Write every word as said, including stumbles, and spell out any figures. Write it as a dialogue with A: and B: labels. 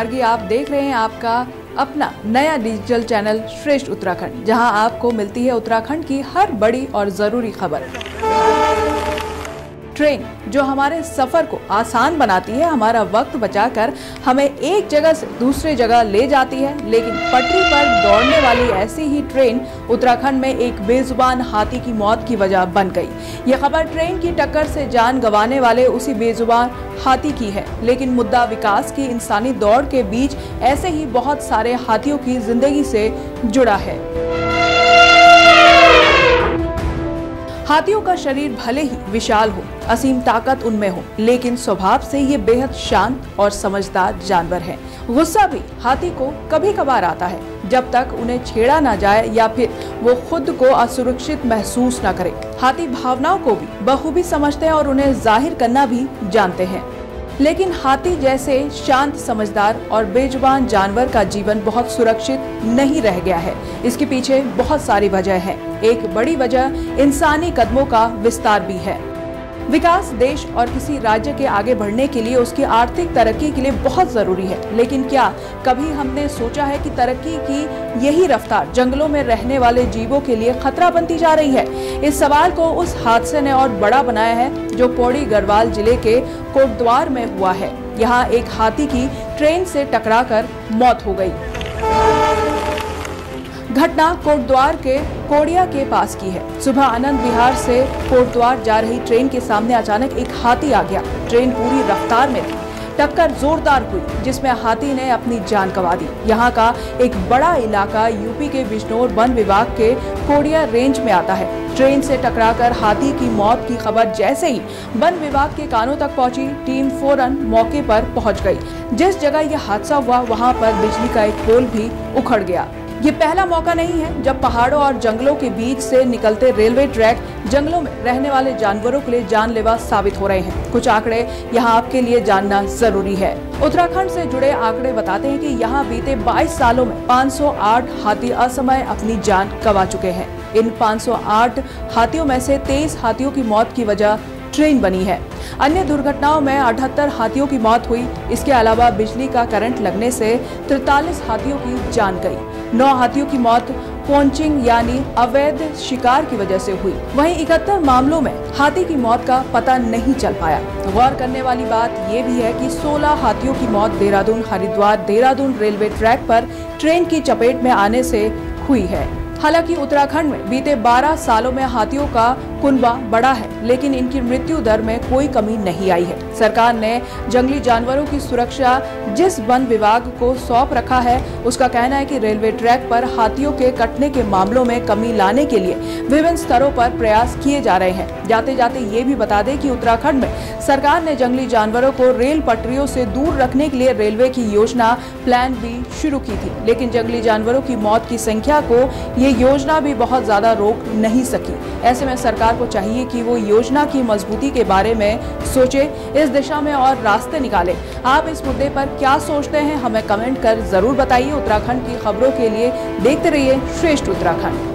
A: गार्गी, आप देख रहे हैं आपका अपना नया डिजिटल चैनल श्रेष्ठ उत्तराखंड, जहां आपको मिलती है उत्तराखंड की हर बड़ी और जरूरी खबर। ट्रेन जो हमारे सफर को आसान बनाती है, हमारा वक्त बचाकर हमें एक जगह से दूसरे जगह ले जाती है, लेकिन पटरी पर दौड़ने वाली ऐसी ही ट्रेन उत्तराखंड में एक बेजुबान हाथी की मौत की वजह बन गई। यह खबर ट्रेन की टक्कर से जान गंवाने वाले उसी बेजुबान हाथी की है, लेकिन मुद्दा विकास की इंसानी दौड़ के बीच ऐसे ही बहुत सारे हाथियों की जिंदगी से जुड़ा है। हाथियों का शरीर भले ही विशाल हो, असीम ताकत उनमें हो, लेकिन स्वभाव से ये बेहद शांत और समझदार जानवर हैं। गुस्सा भी हाथी को कभी कभार आता है, जब तक उन्हें छेड़ा ना जाए या फिर वो खुद को असुरक्षित महसूस ना करे। हाथी भावनाओं को भी बखूबी समझते हैं और उन्हें जाहिर करना भी जानते हैं, लेकिन हाथी जैसे शांत, समझदार और बेजुबान जानवर का जीवन बहुत सुरक्षित नहीं रह गया है। इसके पीछे बहुत सारी वजह है। एक बड़ी वजह इंसानी कदमों का विस्तार भी है। विकास देश और किसी राज्य के आगे बढ़ने के लिए उसकी आर्थिक तरक्की के लिए बहुत जरूरी है, लेकिन क्या कभी हमने सोचा है कि तरक्की की यही रफ्तार जंगलों में रहने वाले जीवों के लिए खतरा बनती जा रही है? इस सवाल को उस हादसे ने और बड़ा बनाया है जो पौड़ी गढ़वाल जिले के कोटद्वार में हुआ है। यहाँ एक हाथी की ट्रेन से टकराकर मौत हो गई। घटना कोटद्वार के कोड़िया के पास की है। सुबह आनंद विहार से कोटद्वार जा रही ट्रेन के सामने अचानक एक हाथी आ गया। ट्रेन पूरी रफ्तार में थी। टक्कर जोरदार हुई, जिसमें हाथी ने अपनी जान गंवा दी। यहाँ का एक बड़ा इलाका यूपी के बिजनौर वन विभाग के कोड़िया रेंज में आता है। ट्रेन से टकराकर हाथी की मौत की खबर जैसे ही वन विभाग के कानों तक पहुंची, टीम फौरन मौके पर पहुंच गई। जिस जगह यह हादसा हुआ, वहां पर बिजली का एक पोल भी उखड़ गया। ये पहला मौका नहीं है जब पहाड़ों और जंगलों के बीच से निकलते रेलवे ट्रैक जंगलों में रहने वाले जानवरों के लिए जानलेवा साबित हो रहे हैं। कुछ आंकड़े यहाँ आपके लिए जानना जरूरी है। उत्तराखंड से जुड़े आंकड़े बताते हैं कि यहाँ बीते बाईस सालों में पाँच सौ आठ हाथी असमय अपनी जान गंवा चुके हैं। इन पाँच सौ आठ हाथियों में से तेईस हाथियों की मौत की वजह ट्रेन बनी है। अन्य दुर्घटनाओं में अठहत्तर हाथियों की मौत हुई। इसके अलावा बिजली का करंट लगने से तैंतालीस हाथियों की जान गई। नौ हाथियों की मौत पोंचिंग यानी अवैध शिकार की वजह से हुई। वहीं इकहत्तर मामलों में हाथी की मौत का पता नहीं चल पाया। गौर करने वाली बात ये भी है कि सोलह हाथियों की मौत देहरादून हरिद्वार देहरादून रेलवे ट्रैक पर ट्रेन की चपेट में आने से हुई है। हालांकि उत्तराखंड में बीते बारह सालों में हाथियों का कुनबा बढ़ा है, लेकिन इनकी मृत्यु दर में कोई कमी नहीं आई है। सरकार ने जंगली जानवरों की सुरक्षा जिस वन विभाग को सौंप रखा है, उसका कहना है कि रेलवे ट्रैक पर हाथियों के कटने के मामलों में कमी लाने के लिए विभिन्न स्तरों पर प्रयास किए जा रहे हैं। जाते जाते ये भी बता दें कि उत्तराखंड में सरकार ने जंगली जानवरों को रेल पटरियों से दूर रखने के लिए रेलवे की योजना प्लान बी शुरू की थी, लेकिन जंगली जानवरों की मौत की संख्या को ये योजना भी बहुत ज्यादा रोक नहीं सकी। ऐसे में सरकार को चाहिए कि वो योजना की मजबूती के बारे में सोचे, इस दिशा में और रास्ते निकाले। आप इस मुद्दे पर क्या सोचते हैं, हमें कमेंट कर जरूर बताइए। उत्तराखंड की खबरों के लिए देखते रहिए श्रेष्ठ उत्तराखंड।